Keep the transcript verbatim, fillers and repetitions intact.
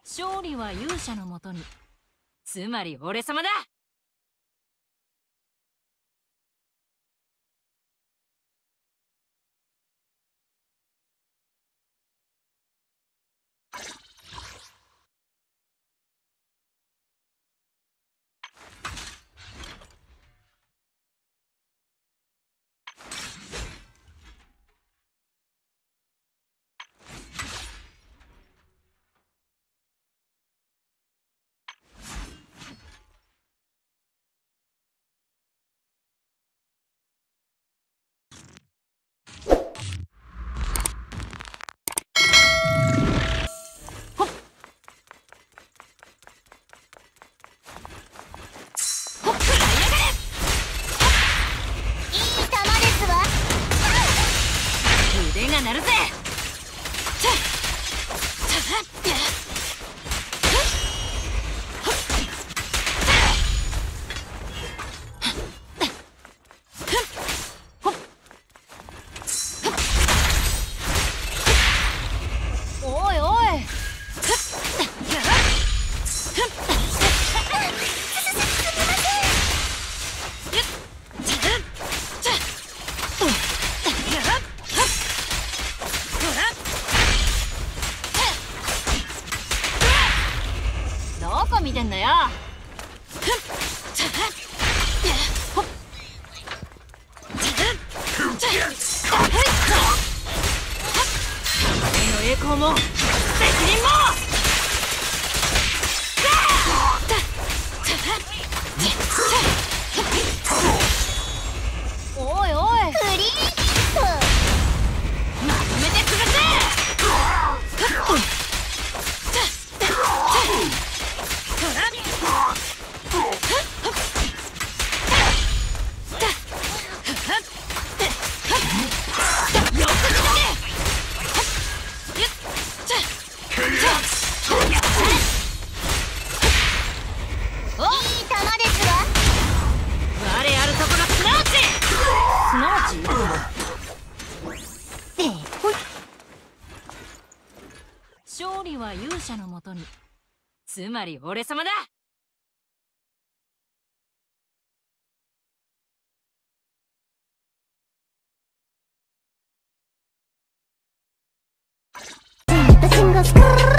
勝利は勇者のもとに、つまり俺様だ。腕が鳴るぜ。おいおい。どこ見てんだよ。俺の栄光も責任も。おいおい。クリーンヒット。まとめてくるぜ。勝利は勇者のもとに、つまり俺様だ。 Cinta single